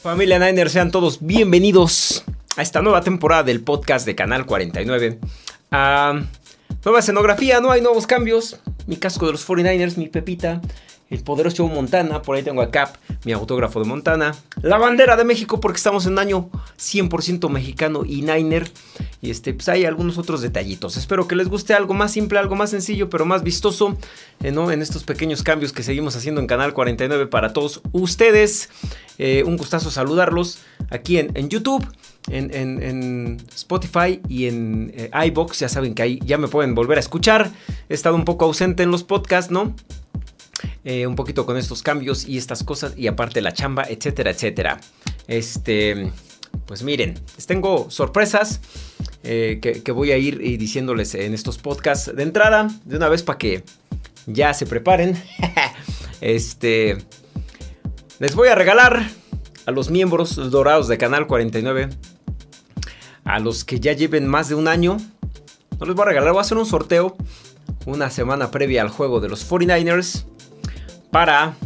Familia Niner, sean todos bienvenidos a esta nueva temporada del podcast de Canal 49. Nueva escenografía, no hay nuevos cambios. Mi casco de los 49ers, mi Pepita, el poderoso Montana, por ahí tengo a Cap, mi autógrafo de Montana, la bandera de México porque estamos en un año 100% mexicano y Niner. Y pues hay algunos otros detallitos. Espero que les guste algo más simple, algo más sencillo, pero más vistoso, ¿no? En estos pequeños cambios que seguimos haciendo en Canal 49 para todos ustedes. Un gustazo saludarlos aquí en YouTube, en Spotify y en iVoox. Ya saben que ahí ya me pueden volver a escuchar. He estado un poco ausente en los podcasts, ¿no? Un poquito con estos cambios y estas cosas, y aparte la chamba, etcétera, etcétera. Pues miren, les tengo sorpresas que voy a ir diciéndoles en estos podcasts de entrada, de una vez para que ya se preparen. Les voy a regalar a los miembros dorados de Canal 49, a los que ya lleven más de un año. No les voy a regalar, voy a hacer un sorteo una semana previa al juego de los 49ers para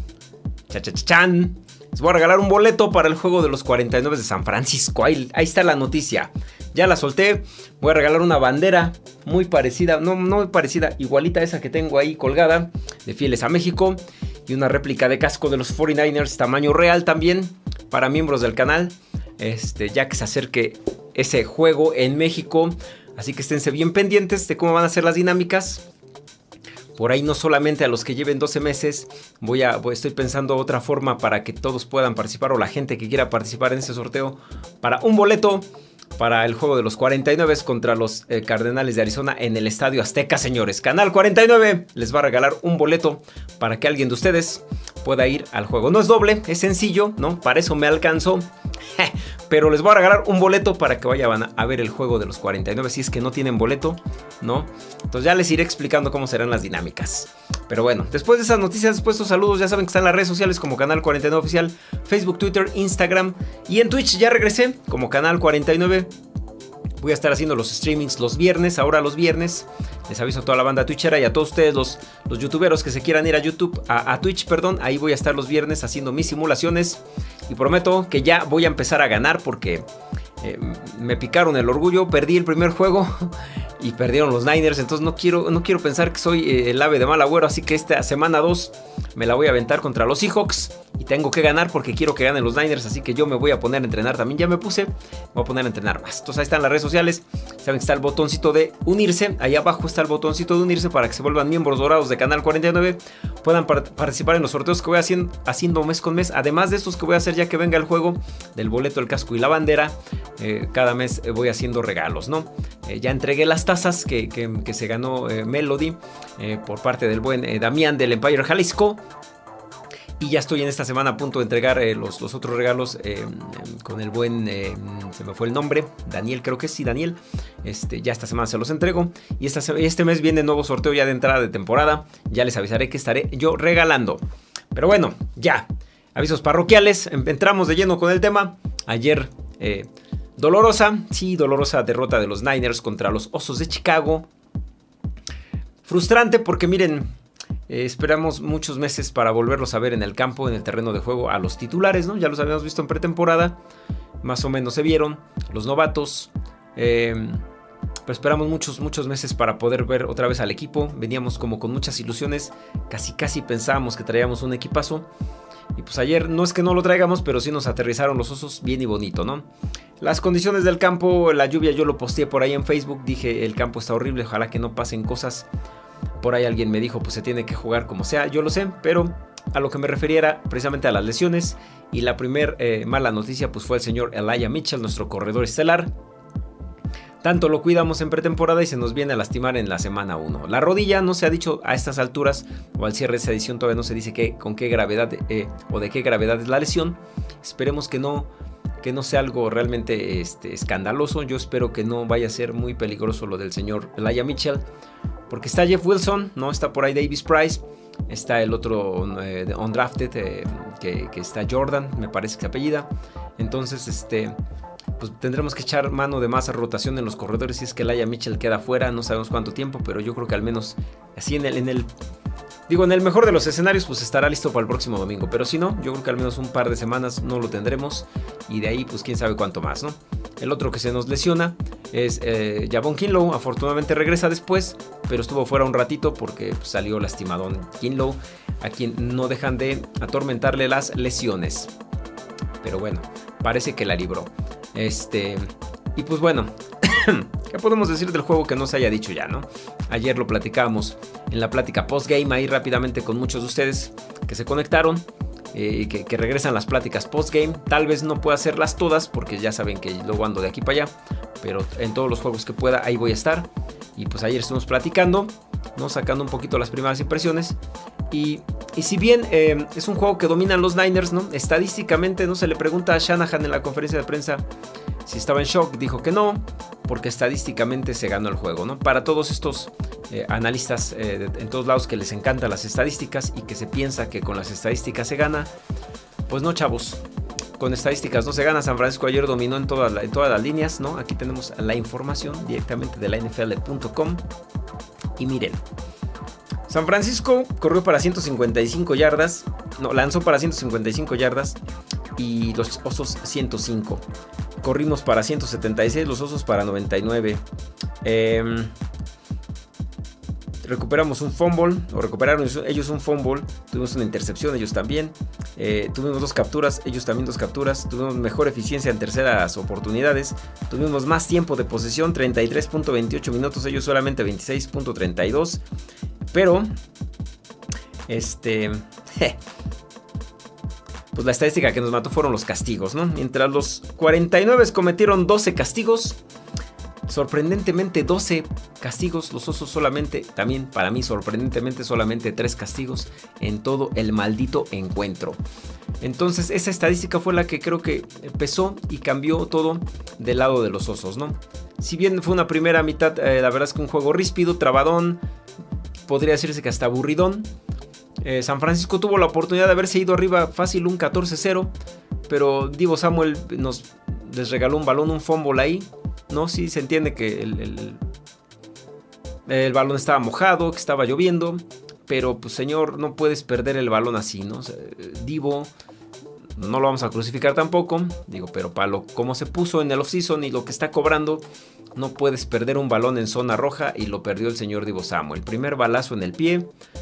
les voy a regalar un boleto para el juego de los 49 de San Francisco. Ahí está la noticia. Ya la solté. Voy a regalar una bandera muy parecida, no muy parecida, igualita a esa que tengo ahí colgada, de Fieles a México. Y una réplica de casco de los 49ers, tamaño real también, para miembros del canal. Ya que se acerque ese juego en México. Así que esténse bien pendientes de cómo van a ser las dinámicas. Por ahí no solamente a los que lleven 12 meses, estoy pensando otra forma para que todos puedan participar, o la gente que quiera participar en ese sorteo, para un boleto para el juego de los 49 contra los Cardenales de Arizona en el Estadio Azteca, señores. Canal 49 les va a regalar un boleto para que alguien de ustedes pueda ir al juego. No es doble, es sencillo, ¿no? Para eso me alcanzó. Pero les voy a regalar un boleto para que vayan a ver el juego de los 49 si es que no tienen boleto, ¿no? Entonces ya les iré explicando cómo serán las dinámicas. Pero bueno, después de esas noticias, después de estos saludos, ya saben que están en las redes sociales como Canal 49 Oficial, Facebook, Twitter, Instagram, y en Twitch ya regresé como Canal 49. Voy a estar haciendo los streamings los viernes, ahora los viernes. Les aviso a toda la banda twitchera y a todos ustedes los youtuberos que se quieran ir a YouTube, a Twitch, perdón. Ahí voy a estar los viernes haciendo mis simulaciones. Y prometo que ya voy a empezar a ganar porque me picaron el orgullo. Perdí el primer juego y perdieron los Niners. Entonces no quiero pensar que soy el ave de mal agüero. Así que esta semana 2 me la voy a aventar contra los Seahawks. Y tengo que ganar porque quiero que ganen los Niners. Así que yo me voy a poner a entrenar también. Ya me voy a poner a entrenar más. Entonces ahí están las redes sociales. Saben que está el botoncito de unirse. Ahí abajo está el botoncito de unirse para que se vuelvan miembros dorados de Canal 49. Puedan participar en los sorteos que voy haciendo mes con mes. Además de estos que voy a hacer ya que venga el juego del boleto, el casco y la bandera. Cada mes voy haciendo regalos, ¿no? Ya entregué las tazas que se ganó Melody por parte del buen Damián del Empire Jalisco. Y ya estoy en esta semana a punto de entregar los otros regalos con el buen, se me fue el nombre, Daniel, creo que sí, Daniel. Ya esta semana se los entrego. Y este mes viene nuevo sorteo ya de entrada de temporada. Ya les avisaré que estaré yo regalando. Pero bueno, ya. Avisos parroquiales. Entramos de lleno con el tema. Ayer, dolorosa derrota de los Niners contra los Osos de Chicago. Frustrante porque miren, esperamos muchos meses para volverlos a ver en el campo, en el terreno de juego, a los titulares, ¿no? Ya los habíamos visto en pretemporada, más o menos se vieron, los novatos, pero esperamos muchos meses para poder ver otra vez al equipo. Veníamos como con muchas ilusiones, casi pensábamos que traíamos un equipazo. Y pues ayer no es que no lo traigamos, pero sí nos aterrizaron los Osos bien y bonito, ¿no? Las condiciones del campo, la lluvia, yo lo posteé por ahí en Facebook, dije el campo está horrible, ojalá que no pasen cosas. Por ahí alguien me dijo, pues se tiene que jugar como sea, yo lo sé, pero a lo que me refería era precisamente a las lesiones. Y la primer mala noticia pues fue el señor Elijah Mitchell, nuestro corredor estelar. Tanto lo cuidamos en pretemporada y se nos viene a lastimar en la semana 1. La rodilla no se ha dicho a estas alturas, o al cierre de esta edición todavía no se dice con qué gravedad o de qué gravedad es la lesión. Esperemos que no sea algo realmente escandaloso. Yo espero que no vaya a ser muy peligroso lo del señor Elijah Mitchell, porque está Jeff Wilson, no está por ahí Davis Price, está el otro undrafted que está Jordan, me parece que se apellida. Entonces pues tendremos que echar mano de más rotación en los corredores si es que Elijah Mitchell queda fuera. No sabemos cuánto tiempo, pero yo creo que al menos así en el Digo, en el mejor de los escenarios pues estará listo para el próximo domingo, pero si no, yo creo que al menos un par de semanas no lo tendremos y de ahí pues quién sabe cuánto más, ¿no? El otro que se nos lesiona es Javon Kinlaw. Afortunadamente regresa después, pero estuvo fuera un ratito porque pues, salió lastimadón Kinlaw, a quien no dejan de atormentarle las lesiones. Pero bueno, parece que la libró. Y pues bueno, ¿qué podemos decir del juego que no se haya dicho ya, no? Ayer lo platicábamos en la plática postgame ahí rápidamente con muchos de ustedes que se conectaron. Que regresan las pláticas postgame. Tal vez no pueda hacerlas todas porque ya saben que luego ando de aquí para allá, pero en todos los juegos que pueda ahí voy a estar. Y pues ayer estuvimos platicando, ¿no? Sacando un poquito las primeras impresiones. Y si bien es un juego que dominan los Niners, ¿no? Estadísticamente, ¿no? Se le pregunta a Shanahan en la conferencia de prensa si estaba en shock. Dijo que no, porque estadísticamente se ganó el juego, ¿no? Para todos estos analistas en todos lados que les encantan las estadísticas y que se piensa que con las estadísticas se gana, pues no, chavos. Con estadísticas no se gana. San Francisco ayer dominó en todas las líneas, ¿no? Aquí tenemos la información directamente de la NFL.com. Y miren, San Francisco corrió para 155 yardas. No, lanzó para 155 yardas. Y los Osos 105. Corrimos para 176, los Osos para 99. Recuperamos un fumble, o recuperaron ellos un fumble. Tuvimos una intercepción, ellos también. Tuvimos 2 capturas, ellos también 2 capturas. Tuvimos mejor eficiencia en terceras oportunidades. Tuvimos más tiempo de posesión, 33.28 minutos, ellos solamente 26.32. Pero, pues la estadística que nos mató fueron los castigos, ¿no? Mientras los 49 cometieron 12 castigos. Sorprendentemente 12 castigos, los Osos solamente, también para mí sorprendentemente solamente 3 castigos en todo el maldito encuentro. Entonces esa estadística fue la que creo que pesó y cambió todo del lado de los Osos, ¿no? Si bien fue una primera mitad, la verdad es que un juego ríspido, trabadón, podría decirse que hasta aburridón. San Francisco tuvo la oportunidad de haberse ido arriba fácil un 14-0, pero Deebo Samuel les regaló un balón, un fumble ahí. No, sí se entiende que el balón estaba mojado, que estaba lloviendo, pero pues señor, no puedes perder el balón así, ¿no? O sea, Deebo, no lo vamos a crucificar tampoco, digo, pero para como se puso en el offseason y lo que está cobrando, no puedes perder un balón en zona roja y lo perdió el señor Deebo Samuel. Primer balazo en el pie.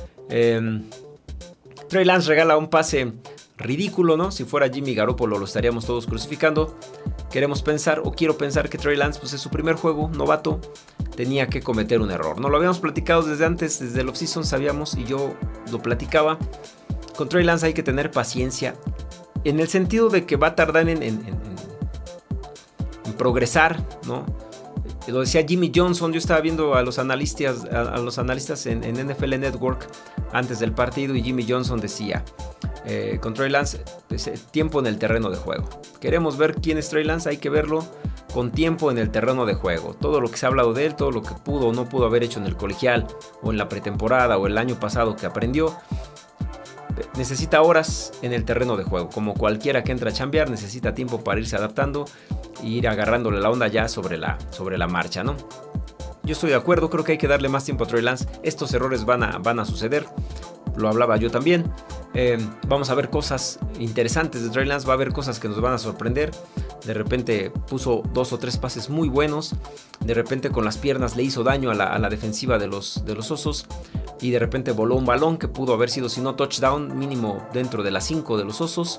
Trey Lance regala un pase ridículo, ¿no? Si fuera Jimmy Garoppolo lo estaríamos todos crucificando. Queremos pensar, o quiero pensar, que Trey Lance pues es su primer juego, novato, tenía que cometer un error. No lo habíamos platicado desde antes, desde el offseason sabíamos y yo lo platicaba. Con Trey Lance hay que tener paciencia, en el sentido de que va a tardar en progresar, ¿no? Lo decía Jimmy Johnson, yo estaba viendo a los analistas en NFL Network antes del partido y Jimmy Johnson decía, con Trey Lance, tiempo en el terreno de juego. Queremos ver quién es Trey Lance, hay que verlo con tiempo en el terreno de juego. Todo lo que se ha hablado de él, todo lo que pudo o no pudo haber hecho en el colegial o en la pretemporada o el año pasado que aprendió, necesita horas en el terreno de juego. Como cualquiera que entra a chambear, necesita tiempo para irse adaptando e ir agarrándole la onda ya sobre la marcha, ¿no? Yo estoy de acuerdo, creo que hay que darle más tiempo a Trey Lance. Estos errores van a suceder, lo hablaba yo también. Vamos a ver cosas interesantes de Trey Lance, va a haber cosas que nos van a sorprender. De repente puso 2 o 3 pases muy buenos, de repente con las piernas le hizo daño a la defensiva de los Osos, y de repente voló un balón que pudo haber sido, si no touchdown, mínimo dentro de las 5 de los Osos,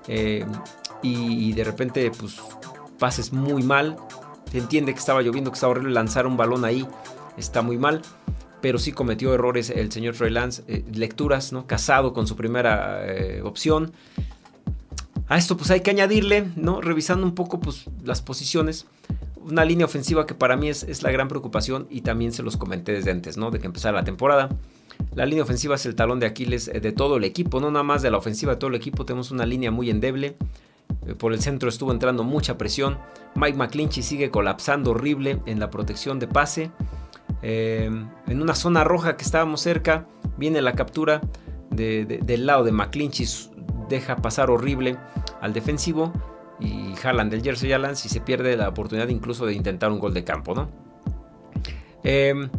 y de repente pues pases muy mal. Se entiende que estaba lloviendo, que estaba horrible, lanzar un balón ahí está muy mal, pero sí cometió errores el señor Trey Lance, lecturas, ¿no? Casado con su primera opción. A esto pues hay que añadirle, ¿no? Revisando un poco pues las posiciones, una línea ofensiva que para mí es la gran preocupación, y también se los comenté desde antes, ¿no? De que empezara la temporada. La línea ofensiva es el talón de Aquiles de todo el equipo, no nada más de la ofensiva de todo el equipo. Tenemos una línea muy endeble. Por el centro estuvo entrando mucha presión. Mike McGlinchey sigue colapsando horrible en la protección de pase. En una zona roja que estábamos cerca, viene la captura del lado de McGlinchey, deja pasar horrible al defensivo y jalan del jersey Allen, y se pierde la oportunidad incluso de intentar un gol de campo, ¿no?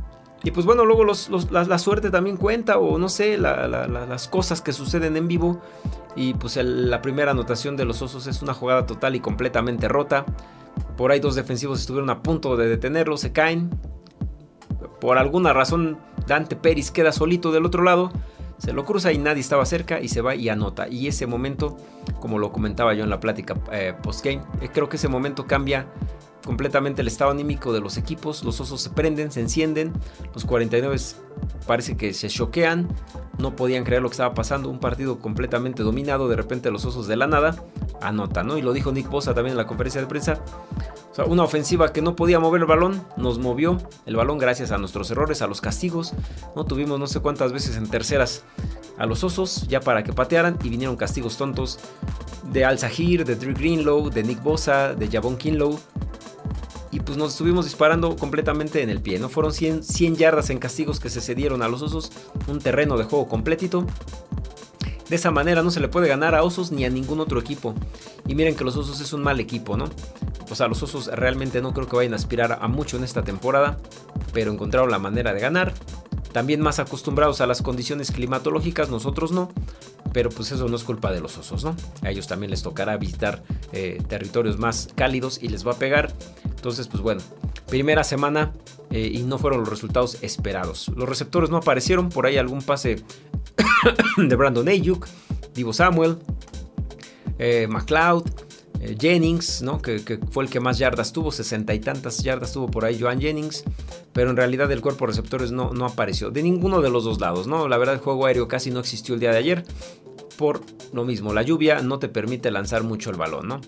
Y pues bueno, luego la suerte también cuenta, o no sé, las cosas que suceden en vivo. Y pues la primera anotación de los Osos es una jugada total y completamente rota. Por ahí 2 defensivos estuvieron a punto de detenerlo, se caen. Por alguna razón Dante Pérez queda solito del otro lado, se lo cruza y nadie estaba cerca y se va y anota. Y ese momento, como lo comentaba yo en la plática postgame, creo que ese momento cambia completamente el estado anímico de los equipos. Los Osos se prenden, se encienden, los 49 parece que se choquean, no podían creer lo que estaba pasando, un partido completamente dominado, de repente los Osos de la nada anotan, ¿no? Y lo dijo Nick Bosa también en la conferencia de prensa. O sea, una ofensiva que no podía mover el balón, nos movió el balón gracias a nuestros errores, a los castigos. No tuvimos no sé cuántas veces en terceras a los Osos ya para que patearan, y vinieron castigos tontos de Al Zahir, de Drew Greenlow, de Nick Bosa, de Javon Kinlaw. Y pues nos estuvimos disparando completamente en el pie, ¿no? Fueron 100 yardas en castigos que se cedieron a los Osos, un terreno de juego completito. De esa manera no se le puede ganar a Osos ni a ningún otro equipo. Y miren que los Osos es un mal equipo, ¿no? O sea, los Osos realmente no creo que vayan a aspirar a mucho en esta temporada, pero encontraron la manera de ganar. También más acostumbrados a las condiciones climatológicas, nosotros no. Pero pues eso no es culpa de los Osos, ¿no? A ellos también les tocará visitar territorios más cálidos y les va a pegar. Entonces, pues bueno, primera semana y no fueron los resultados esperados. Los receptores no aparecieron, por ahí algún pase de Brandon Ayuk, Deebo Samuel, McLeod, Jennings, ¿no? Que fue el que más yardas tuvo, 60 y tantas yardas tuvo por ahí Joan Jennings, pero en realidad el cuerpo de receptores no apareció de ninguno de los dos lados, ¿no? La verdad el juego aéreo casi no existió el día de ayer, por lo mismo, la lluvia no te permite lanzar mucho el balón, ¿no?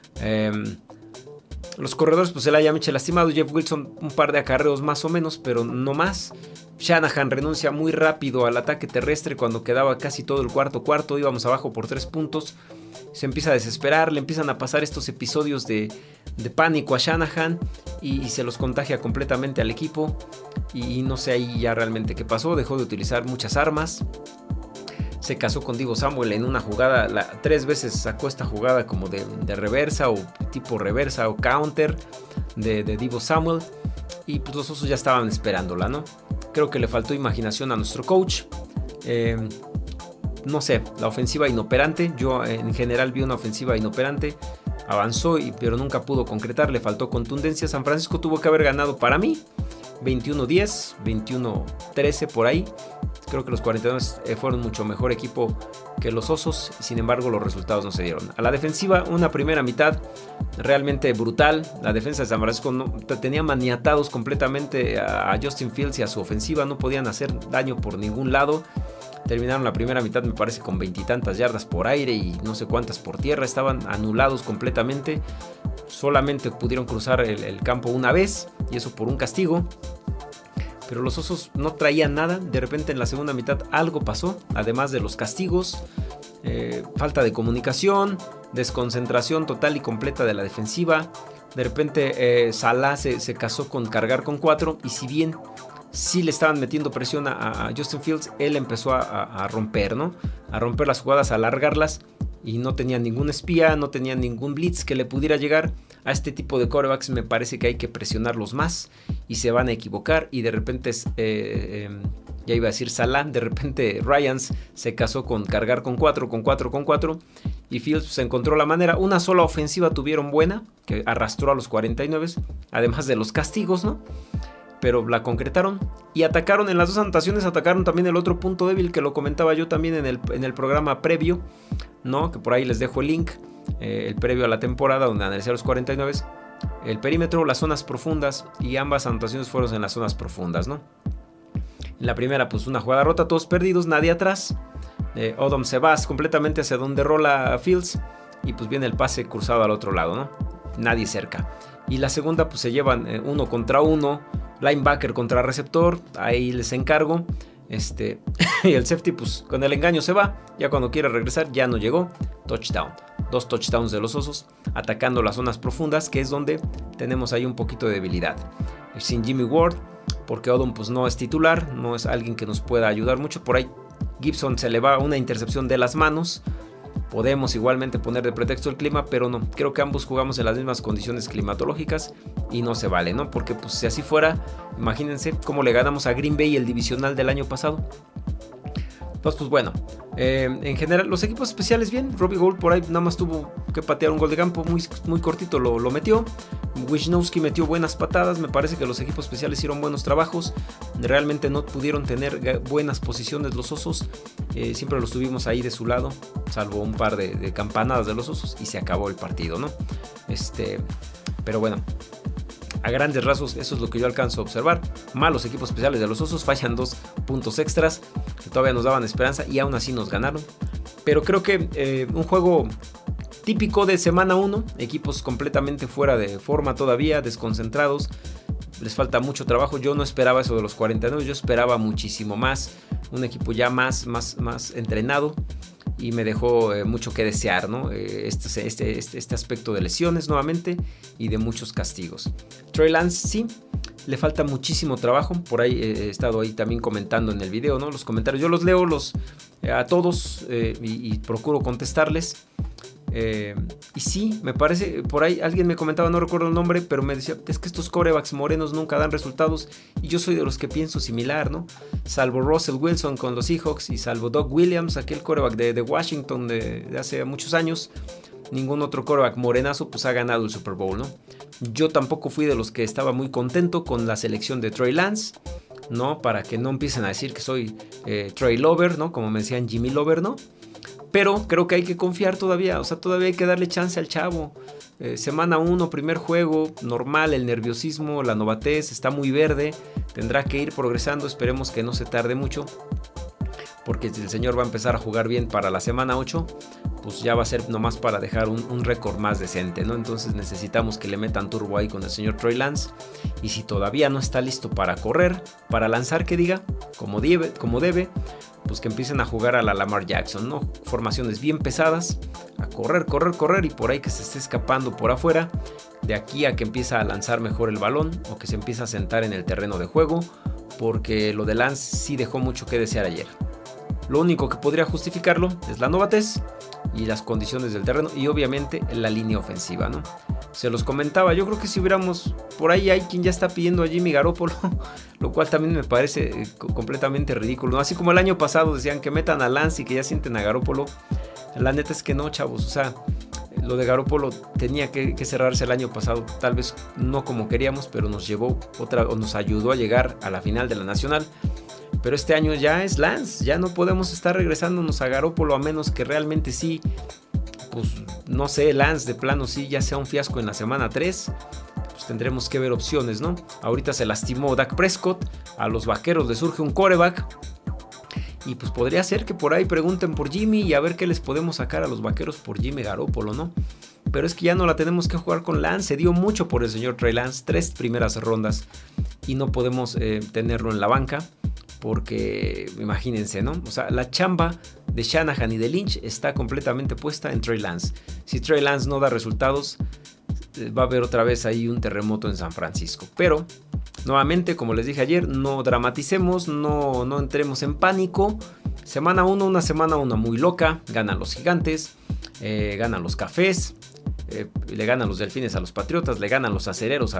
Los corredores, pues el Elijah Mitchell lastimado, Jeff Wilson un par de acarreos más o menos, pero no más. Shanahan renuncia muy rápido al ataque terrestre cuando quedaba casi todo el cuarto, íbamos abajo por 3 puntos. Se empieza a desesperar, le empiezan a pasar estos episodios de pánico a Shanahan y se los contagia completamente al equipo. Y no sé ahí ya realmente qué pasó, dejó de utilizar muchas armas. Se casó con Deebo Samuel en una jugada, 3 veces sacó esta jugada como de reversa o tipo reversa o counter de Deebo Samuel. Y pues los Osos ya estaban esperándola, ¿no? Creo que le faltó imaginación a nuestro coach. No sé, la ofensiva inoperante. Yo en general vi una ofensiva inoperante. Avanzó, pero nunca pudo concretar. Le faltó contundencia. San Francisco tuvo que haber ganado para mí 21-10, 21-13 por ahí. Creo que los 49 fueron mucho mejor equipo que los Osos. Sin embargo, los resultados no se dieron. A la defensiva, una primera mitad realmente brutal. La defensa de San Francisco tenía maniatados completamente a Justin Fields y a su ofensiva. No podían hacer daño por ningún lado. Terminaron la primera mitad, me parece, con 20 y tantas yardas por aire y no sé cuántas por tierra. Estaban anulados completamente. Solamente pudieron cruzar el campo una vez, y eso por un castigo. Pero los Osos no traían nada. De repente en la segunda mitad algo pasó, además de los castigos, falta de comunicación, desconcentración total y completa de la defensiva. De repente Salah se casó con cargar con 4, y si bien sí le estaban metiendo presión a Justin Fields, él empezó a romper, ¿no? A romper las jugadas, a alargarlas, y no tenía ningún espía, no tenía ningún blitz que le pudiera llegar. A este tipo de quarterbacks me parece que hay que presionarlos más y se van a equivocar, y de repente ya iba a decir Salah, de repente Ryans se casó con cargar con 4, y Fields se encontró la manera. Una sola ofensiva tuvieron buena, que arrastró a los 49, además de los castigos, ¿no? Pero la concretaron y atacaron en las 2 anotaciones, atacaron también el otro punto débil que lo comentaba yo también en el programa previo, ¿no? Que por ahí les dejo el link, el previo a la temporada, donde analicé a los 49, el perímetro, las zonas profundas, y ambas anotaciones fueron en las zonas profundas, ¿no? En la primera, pues una jugada rota, todos perdidos, nadie atrás. Odom se va completamente hacia donde rola Fields, y pues viene el pase cruzado al otro lado, ¿no? Nadie cerca. Y la segunda, pues se llevan 1 contra 1, linebacker contra receptor, ahí les encargo. Y el safety, pues con el engaño se va. Ya cuando quiere regresar, ya no llegó. Touchdown. 2 touchdowns de los Osos, atacando las zonas profundas, que es donde tenemos ahí un poquito de debilidad. Sin Jimmy Ward, porque Odom pues no es titular, no es alguien que nos pueda ayudar mucho. Por ahí Gibson se le va una intercepción de las manos. Podemos igualmente poner de pretexto el clima, pero no, creo que ambos jugamos en las mismas condiciones climatológicas y no se vale, ¿no? Porque pues si así fuera, imagínense cómo le ganamos a Green Bay el divisional del año pasado. Entonces, pues bueno, en general los equipos especiales bien. Robbie Gould por ahí nada más tuvo que patear un gol de campo muy cortito, lo metió. Wisnowski metió buenas patadas. Me parece que los equipos especiales hicieron buenos trabajos. Realmente no pudieron tener buenas posiciones los Osos. Siempre los tuvimos ahí de su lado, salvo un par de campanadas de los Osos, y se acabó el partido, ¿no? Pero bueno, a grandes rasgos eso es lo que yo alcanzo a observar. Malos equipos especiales de los Osos, fallan 2 puntos extras que todavía nos daban esperanza y aún así nos ganaron. Pero creo que un juego típico de semana 1, equipos completamente fuera de forma todavía, desconcentrados, les falta mucho trabajo. Yo no esperaba eso de los 49, yo esperaba muchísimo más, un equipo ya más entrenado, y me dejó mucho que desear, ¿no? Este aspecto de lesiones nuevamente y de muchos castigos. Trey Lance sí, le falta muchísimo trabajo. Por ahí he estado ahí también comentando en el video, ¿no? Los comentarios, yo los leo a todos y procuro contestarles. Y sí, me parece, por ahí alguien me comentaba, no recuerdo el nombre, pero me decía, es que estos quarterbacks morenos nunca dan resultados, y yo soy de los que pienso similar, ¿no? Salvo Russell Wilson con los Seahawks y salvo Doug Williams, aquel quarterback de Washington de hace muchos años, ningún otro quarterback morenazo pues ha ganado el Super Bowl, ¿no? Yo tampoco fui de los que estaba muy contento con la selección de Trey Lance, ¿no? Para que no empiecen a decir que soy Trey Lover, ¿no? Como me decían, Jimmy Lover, ¿no? Pero creo que hay que confiar todavía, o sea, todavía hay que darle chance al chavo. Semana 1, primer juego, normal, el nerviosismo, la novatez, está muy verde, tendrá que ir progresando, esperemos que no se tarde mucho, porque si el señor va a empezar a jugar bien para la semana 8, pues ya va a ser nomás para dejar un récord más decente, ¿no? Entonces necesitamos que le metan turbo ahí con el señor Trey Lance, y si todavía no está listo para correr, para lanzar, que diga, como debe, pues que empiecen a jugar a la Lamar Jackson, ¿no? Formaciones bien pesadas, a correr, y por ahí que se esté escapando por afuera, de aquí a que empieza a lanzar mejor el balón, o que se empieza a sentar en el terreno de juego, porque lo de Lance sí dejó mucho que desear ayer. Lo único que podría justificarlo es la novatez y las condiciones del terreno, y obviamente la línea ofensiva, ¿no? Se los comentaba, yo creo que si hubiéramos, por ahí hay quien ya está pidiendo a Jimmy Garoppolo, lo cual también me parece completamente ridículo, ¿no? Así como el año pasado decían que metan a Lance y que ya sienten a Garoppolo, la neta es que no, chavos, o sea, lo de Garoppolo tenía que cerrarse el año pasado, tal vez no como queríamos, pero nos ayudó a llegar a la final de la Nacional. Pero este año ya es Lance, ya no podemos estar regresándonos a Garoppolo, a menos que realmente sí, pues no sé, Lance de plano sí ya sea un fiasco en la semana 3, pues tendremos que ver opciones, ¿no? Ahorita se lastimó Dak Prescott, a los Vaqueros les surge un quarterback, y pues podría ser que por ahí pregunten por Jimmy y a ver qué les podemos sacar a los Vaqueros por Jimmy Garoppolo, ¿no? Pero es que ya no la tenemos que jugar con Lance, se dio mucho por el señor Trey Lance, 3 primeras rondas, y no podemos tenerlo en la banca. Porque imagínense, ¿no? O sea, la chamba de Shanahan y de Lynch está completamente puesta en Trey Lance. Si Trey Lance no da resultados, va a haber otra vez ahí un terremoto en San Francisco. Pero, nuevamente, como les dije ayer, no dramaticemos, no entremos en pánico. Semana 1, una semana 1 muy loca. Ganan los Gigantes, ganan los Cafés, le ganan los Delfines a los Patriotas, le ganan los Acereros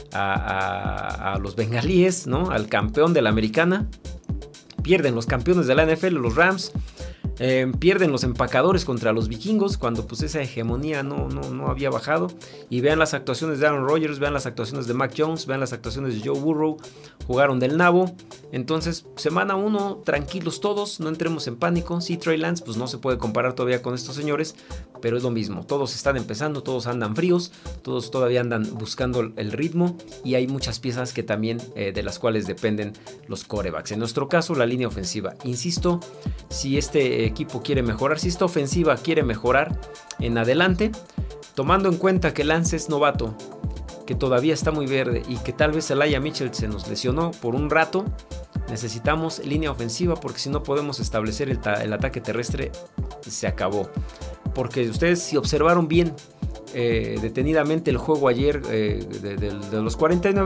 a los Bengalíes, ¿no? Al campeón de la Americana. Pierden los campeones de la NFL, los Rams. Pierden los Empacadores contra los Vikingos, cuando pues esa hegemonía no había bajado. Y vean las actuaciones de Aaron Rodgers, vean las actuaciones de Mac Jones, vean las actuaciones de Joe Burrow. Jugaron del nabo. Entonces, semana 1, tranquilos todos, no entremos en pánico. Sí, Trey Lance pues no se puede comparar todavía con estos señores, pero es lo mismo. Todos están empezando, todos andan fríos, todos todavía andan buscando el ritmo, y hay muchas piezas que también de las cuales dependen los quarterbacks. En nuestro caso, la línea ofensiva. Insisto, si este equipo quiere mejorar, si esta ofensiva quiere mejorar en adelante, tomando en cuenta que Lance es novato, que todavía está muy verde y que tal vez Elijah Mitchell se nos lesionó por un rato, necesitamos línea ofensiva, porque si no podemos establecer el ataque terrestre, se acabó. Porque ustedes, si observaron bien detenidamente el juego ayer de los 49,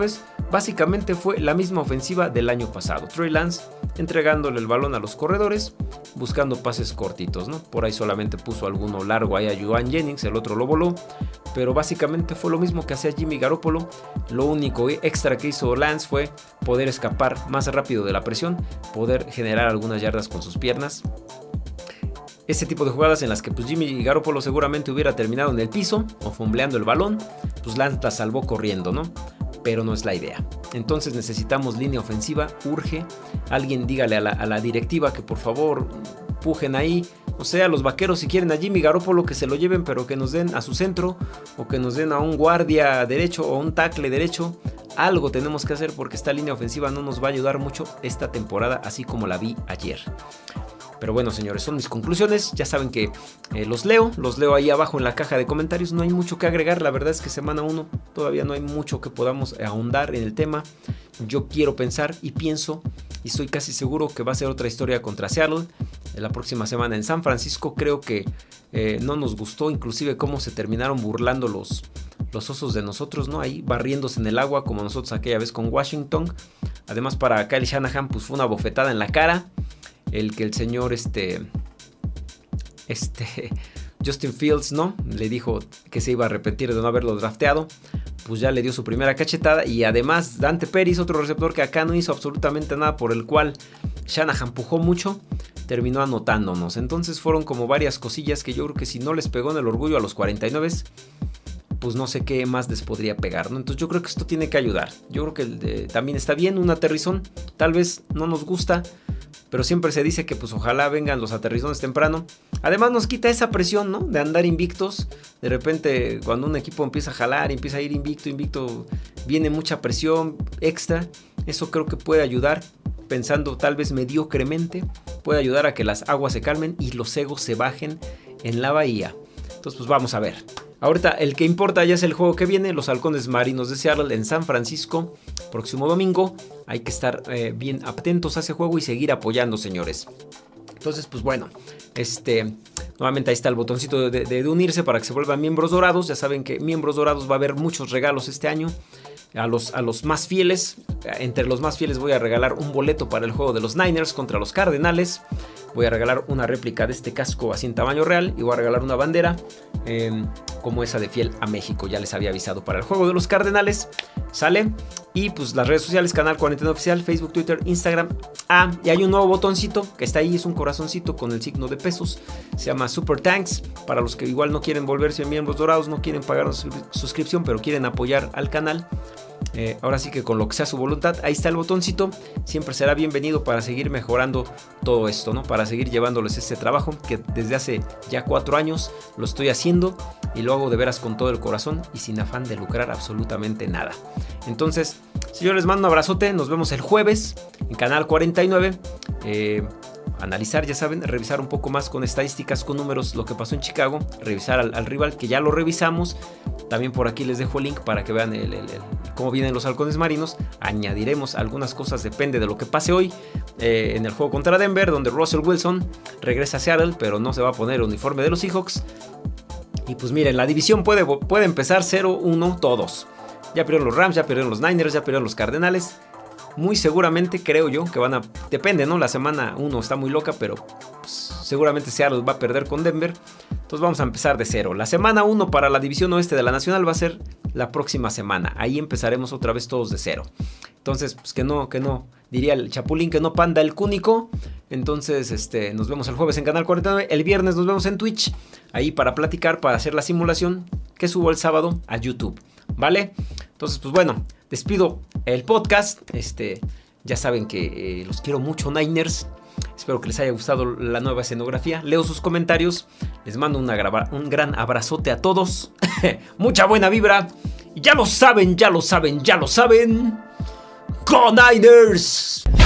básicamente fue la misma ofensiva del año pasado. Trey Lance entregándole el balón a los corredores, buscando pases cortitos, ¿no? Por ahí solamente puso alguno largo ahí a Juwan Jennings, el otro lo voló, pero básicamente fue lo mismo que hacía Jimmy Garoppolo. Lo único extra que hizo Lance fue poder escapar más rápido de la presión, poder generar algunas yardas con sus piernas. Ese tipo de jugadas en las que pues Jimmy Garoppolo seguramente hubiera terminado en el piso o fumbleando el balón, pues Lance la salvó corriendo, ¿no? Pero no es la idea. Entonces necesitamos línea ofensiva, urge. Alguien dígale a la directiva que por favor pujen ahí. O sea, los vaqueros si quieren a Jimmy Garoppolo que se lo lleven, pero que nos den a su centro o que nos den a un guardia derecho o un tackle derecho. Algo tenemos que hacer porque esta línea ofensiva no nos va a ayudar mucho esta temporada, así como la vi ayer. Pero bueno, señores, son mis conclusiones. Ya saben que los leo ahí abajo en la caja de comentarios. No hay mucho que agregar. La verdad es que semana 1 todavía no hay mucho que podamos ahondar en el tema. Yo quiero pensar y pienso y estoy casi seguro que va a ser otra historia contra Seattle. La próxima semana en San Francisco creo que no nos gustó inclusive cómo se terminaron burlando los osos de nosotros, ¿no? Ahí barriéndose en el agua como nosotros aquella vez con Washington. Además para Kyle Shanahan pues fue una bofetada en la cara. El que el señor Justin Fields, ¿no? Le dijo que se iba a arrepentir de no haberlo drafteado. Pues ya le dio su primera cachetada. Y además Dante Pérez, otro receptor que acá no hizo absolutamente nada, por el cual Shanahan empujó mucho, terminó anotándonos. Entonces fueron como varias cosillas que yo creo que si no les pegó en el orgullo a los 49, pues no sé qué más les podría pegar, ¿no? Entonces yo creo que esto tiene que ayudar. Yo creo que también está bien un aterrizón. Tal vez no nos gusta, pero siempre se dice que pues ojalá vengan los aterrizones temprano. Además nos quita esa presión, ¿no? De andar invictos. De repente cuando un equipo empieza a jalar, empieza a ir invicto, viene mucha presión extra. Eso creo que puede ayudar, pensando tal vez mediocremente, puede ayudar a que las aguas se calmen y los egos se bajen en la bahía. Entonces pues vamos a ver. Ahorita el que importa ya es el juego que viene, los Halcones Marinos de Seattle en San Francisco, próximo domingo. Hay que estar bien atentos a ese juego y seguir apoyando, señores. Entonces, pues bueno, nuevamente ahí está el botoncito de unirse para que se vuelvan miembros dorados. Ya saben que miembros dorados va a haber muchos regalos este año. A los más fieles, entre los más fieles voy a regalar un boleto para el juego de los Niners contra los Cardenales. Voy a regalar una réplica de este casco así en tamaño real y voy a regalar una bandera como esa de Fiel a México. Ya les había avisado para el juego de los Cardenales. Sale. Y pues las redes sociales, Canal 49 Oficial, Facebook, Twitter, Instagram. Y hay un nuevo botoncito que está ahí, es un corazoncito con el signo de pesos. Se llama Super Thanks. Para los que igual no quieren volverse miembros dorados, no quieren pagar una suscripción, pero quieren apoyar al canal. Ahora sí que con lo que sea su voluntad, ahí está el botoncito. Siempre será bienvenido para seguir mejorando todo esto, ¿no? Para seguir llevándoles este trabajo que desde hace ya 4 años lo estoy haciendo y lo hago de veras con todo el corazón y sin afán de lucrar absolutamente nada. Entonces, si yo les mando un abrazote, nos vemos el jueves en Canal 49. Analizar, ya saben, revisar un poco más con estadísticas, con números, lo que pasó en Chicago, revisar al rival que ya lo revisamos. También por aquí les dejo el link para que vean cómo vienen los Halcones Marinos. Añadiremos algunas cosas, depende de lo que pase hoy en el juego contra Denver, donde Russell Wilson regresa a Seattle, pero no se va a poner el uniforme de los Seahawks. Y pues miren, la división puede empezar 0-1 todos. Ya perdieron los Rams, ya perdieron los Niners, ya perdieron los Cardenales. Muy seguramente creo yo que depende, ¿no? La semana 1 está muy loca, pero pues, seguramente Seattle va a perder con Denver. Entonces vamos a empezar de 0. La semana 1 para la división oeste de la Nacional va a ser la próxima semana. Ahí empezaremos otra vez todos de 0. Entonces, pues que no, diría el Chapulín, que no panda el cúnico. Entonces, nos vemos el jueves en Canal 49. El viernes nos vemos en Twitch. Ahí para platicar, para hacer la simulación que subo el sábado a YouTube. ¿Vale? Entonces, pues bueno, despido el podcast. Ya saben que los quiero mucho, Niners. Espero que les haya gustado la nueva escenografía. Leo sus comentarios. Les mando un gran abrazote a todos. Mucha buena vibra. Y ya lo saben. ¡Go Niners!